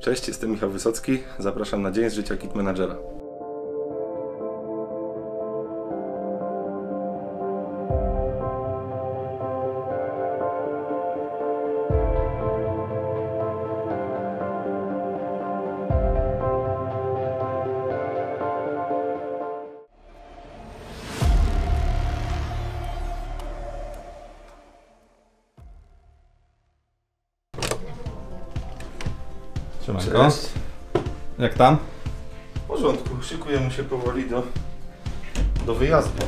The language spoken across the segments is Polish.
Cześć, jestem Michał Wysocki. Zapraszam na Dzień z życia Kit Managera. Siemanko. Cześć. Jak tam? W porządku, szykujemy się powoli do wyjazdu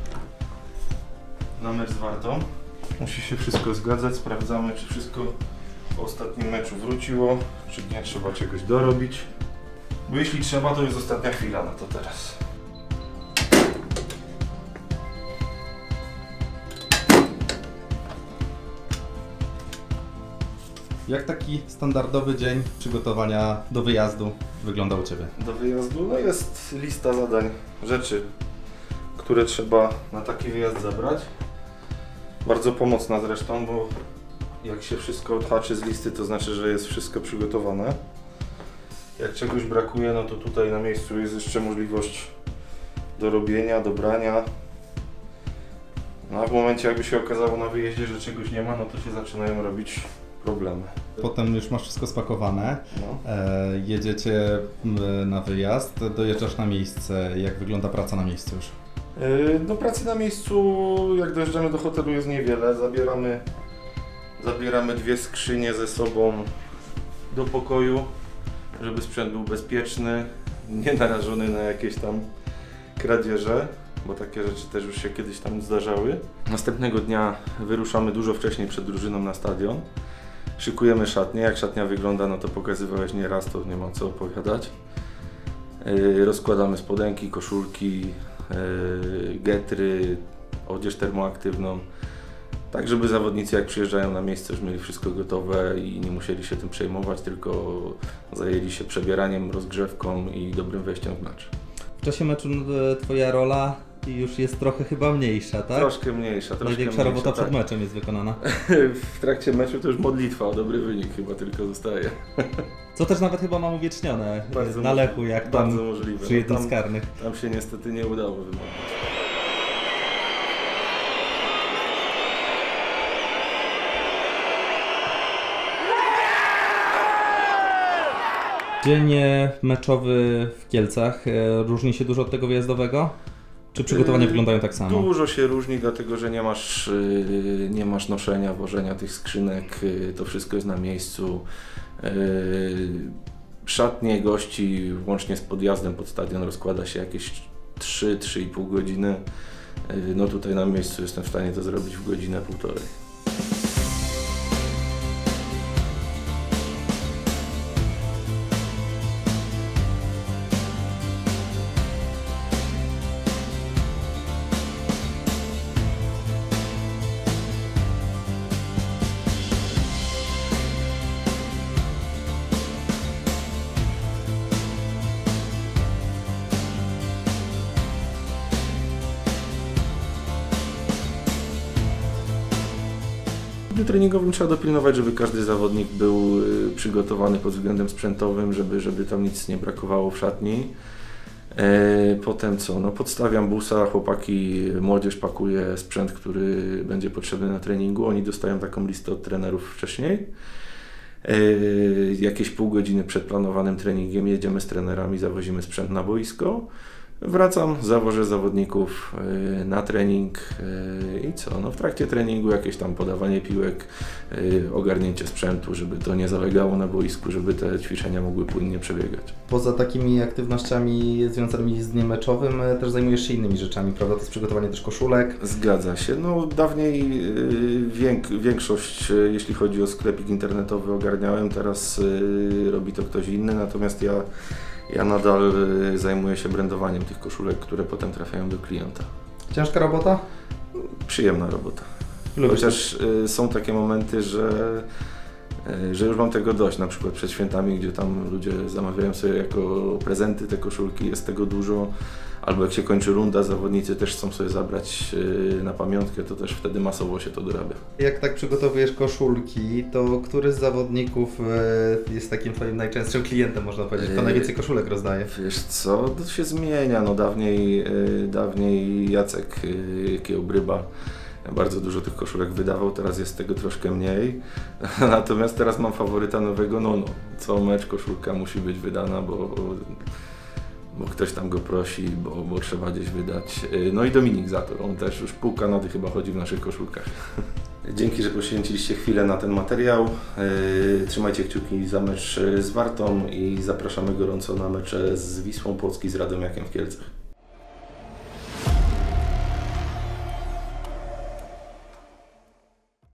na mecz z Wartą. Musi się wszystko zgadzać, sprawdzamy, czy wszystko po ostatnim meczu wróciło, czy nie trzeba czegoś dorobić. Bo jeśli trzeba, to jest ostatnia chwila na to teraz. Jak taki standardowy dzień przygotowania do wyjazdu wygląda u Ciebie? Do wyjazdu no jest lista zadań, rzeczy, które trzeba na taki wyjazd zabrać. Bardzo pomocna zresztą, bo jak się wszystko odhaczy z listy, to znaczy, że jest wszystko przygotowane. Jak czegoś brakuje, no to tutaj na miejscu jest jeszcze możliwość dorobienia, dobrania. No a w momencie, jakby się okazało na wyjeździe, że czegoś nie ma, no to się zaczynają robić problemy. Potem już masz wszystko spakowane, No. jedziecie na wyjazd, dojeżdżasz na miejsce. Jak wygląda praca na miejscu już? Do pracy na miejscu, jak dojeżdżamy do hotelu, jest niewiele. Zabieramy 2 skrzynie ze sobą do pokoju, żeby sprzęt był bezpieczny, nie narażony na jakieś tam kradzieże, bo takie rzeczy też już się kiedyś tam zdarzały. Następnego dnia wyruszamy dużo wcześniej przed drużyną na stadion. Szykujemy szatnię. Jak szatnia wygląda, no to pokazywałeś nieraz, to nie ma co opowiadać. Rozkładamy spodenki, koszulki, getry, odzież termoaktywną, tak żeby zawodnicy jak przyjeżdżają na miejsce już mieli wszystko gotowe i nie musieli się tym przejmować, tylko zajęli się przebieraniem, rozgrzewką i dobrym wejściem w mecz. W czasie meczu Twoja rola już jest trochę chyba mniejsza, tak? Troszkę mniejsza. Największa robota przed tak. meczem jest wykonana. W trakcie meczu to już modlitwa o dobry wynik chyba tylko zostaje. Co też nawet chyba mam uwiecznione Bardzo na Lechu, jak tam bardzo możliwe. przy jednym No z karnych. Tam się niestety nie udało wymodlić. Dzień meczowy w Kielcach różni się dużo od tego wyjazdowego? Czy przygotowania wyglądają tak samo? Dużo się różni, dlatego że nie masz noszenia, wożenia tych skrzynek, to wszystko jest na miejscu. Szatnie gości łącznie z podjazdem pod stadion rozkłada się jakieś 3-3,5 godziny. No tutaj na miejscu jestem w stanie to zrobić w godzinę, półtorej. W dniu treningowym trzeba dopilnować, żeby każdy zawodnik był przygotowany pod względem sprzętowym, żeby tam nic nie brakowało w szatni. Potem co? No podstawiam busa, chłopaki, młodzież pakuje sprzęt, który będzie potrzebny na treningu. Oni dostają taką listę od trenerów wcześniej. Jakieś pół godziny przed planowanym treningiem jedziemy z trenerami, zawozimy sprzęt na boisko. Wracam, zawożę zawodników na trening i co? No w trakcie treningu jakieś tam podawanie piłek, ogarnięcie sprzętu, żeby to nie zalegało na boisku, żeby te ćwiczenia mogły płynnie przebiegać. Poza takimi aktywnościami związanymi z dniem meczowym też zajmujesz się innymi rzeczami, prawda? To jest przygotowanie też koszulek. Zgadza się. No dawniej większość, jeśli chodzi o sklepik internetowy, ogarniałem, teraz robi to ktoś inny, natomiast ja nadal zajmuję się brandowaniem tych koszulek, które potem trafiają do klienta. Ciężka robota? Przyjemna robota. Lubisz Chociaż są takie momenty, że już mam tego dość, na przykład przed świętami, gdzie tam ludzie zamawiają sobie jako prezenty te koszulki, jest tego dużo, albo jak się kończy runda, zawodnicy też chcą sobie zabrać na pamiątkę, to też wtedy masowo się to dorabia. Jak tak przygotowujesz koszulki, to który z zawodników jest takim twoim najczęstszym klientem, można powiedzieć? Kto najwięcej koszulek rozdaje? Wiesz co, to się zmienia. No dawniej Jacek Kiełbryba bardzo dużo tych koszulek wydawał, teraz jest tego troszkę mniej. Natomiast teraz mam faworyta nowego Nono. Co mecz koszulka musi być wydana, bo ktoś tam go prosi, bo trzeba gdzieś wydać. No i Dominik Zator, on też już pół Kanady chyba chodzi w naszych koszulkach. Dzięki, że poświęciliście chwilę na ten materiał. Trzymajcie kciuki za mecz z Wartą i zapraszamy gorąco na mecze z Wisłą Płock i z Radomiakiem w Kielcach.